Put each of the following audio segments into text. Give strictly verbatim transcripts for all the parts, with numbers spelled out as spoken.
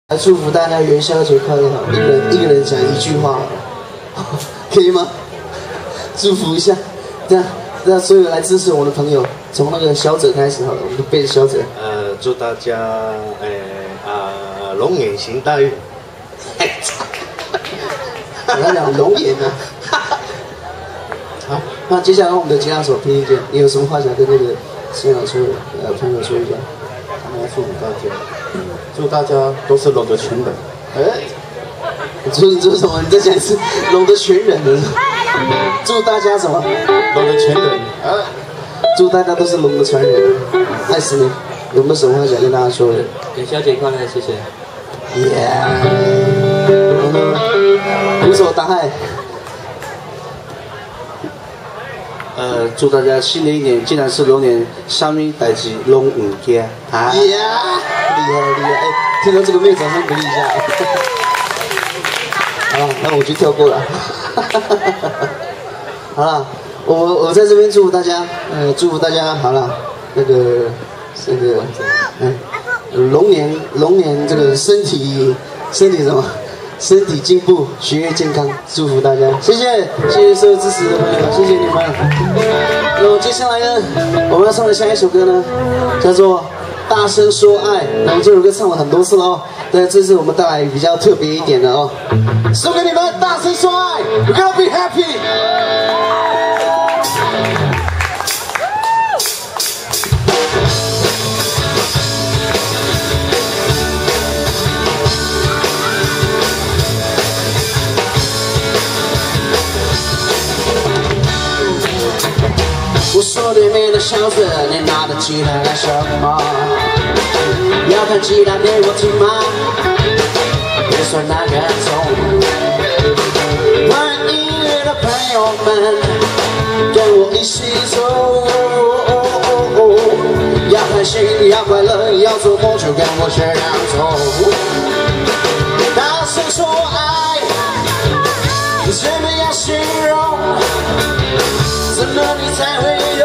祝福大家元宵节快乐！好，一个人一个人讲一句话，可以吗？祝福一下，这样让所有来支持我的朋友，从那个小者开始好了，我们就背小者。 呃，祝大家呃啊龙眼行大运。 我要讲龙眼啊。好，那接下来我们的吉他手听一见，你有什么话想跟那个现场所有呃朋友说一下？ 他们要祝福大家，祝大家都是龙的全人。 哎，你说你说什么？你再讲一次，龙的全人的。祝大家什么？ 龙的全人。 啊，祝大家都是龙的传人。爱死你！有没有什么话想跟大家说的？ 元宵节快乐，谢谢。 耶！鼓手打嗨。 呃，祝大家新的一年，既然是龙年，啥物代志拢唔惊啊！ 耶！厉害厉害！哎，听到这个没有掌声鼓励一下。好了，那我就跳过了。好了，我我在这边祝福大家，呃，祝福大家好了，那个这个，嗯，龙年龙年这个身体身体什么？身体进步，学业健康，祝福大家，谢谢，谢谢所有支持的朋友，谢谢你们。那么接下来呢，我们要唱的下一首歌呢，叫做《大声说爱》。我们这首歌唱了很多次了哦，但这次我们带来比较特别一点的哦，送给你们，大声说爱 ，We're gonna be happy。我说对面的小子，你拿着吉他干什么？要弹吉他给我听吗？别说那个钟。玩音乐的朋友们，跟我一起走。要开心，要快乐，要做梦就跟我这样走。大声说爱，怎么样形容？怎么你才会懂？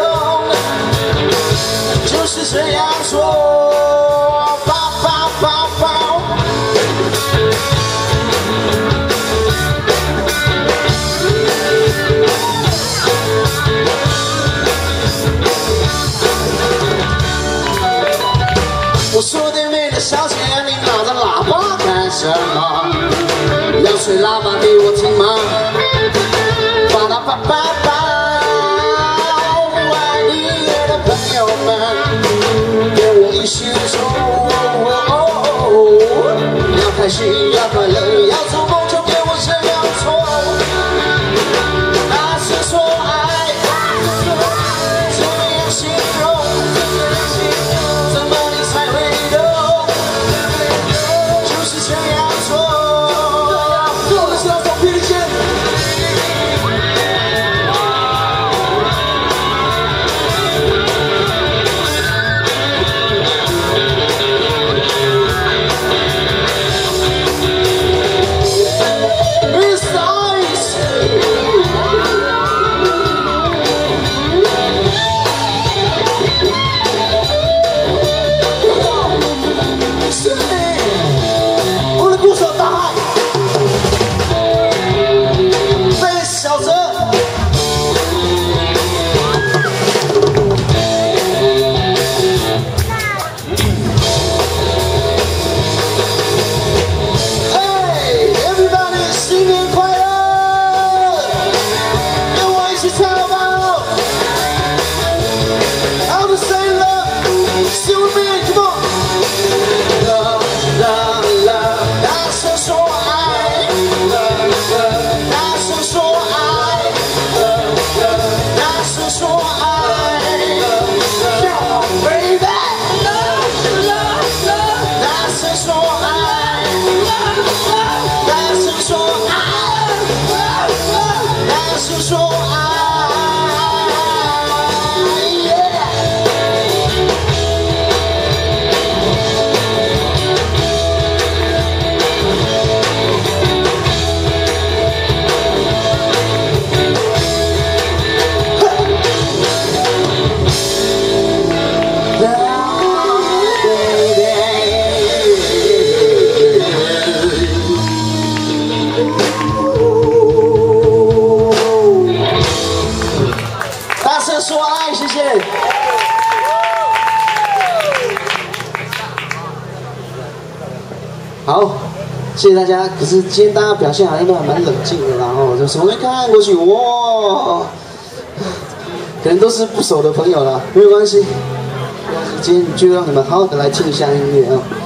就是这样做，抱抱抱抱。我说对面的小姐，你拿着喇叭干什么？要吹喇叭给我听吗？巴拉巴巴巴。跟我一起走，要开心，要快乐，要做梦就跟我这样做。大声说爱，怎么样形容？怎么你才会懂？就是这样做。做的是要从披肩。Still with me, come on. Love, love, love. That's so 的说爱，谢谢。好，谢谢大家。可是今天大家表现好像都还蛮冷静的，然后就什么都看过去，哇，可能都是不熟的朋友啦，没有关系，没有关系。今天就让你们好好的来听一下音乐啊。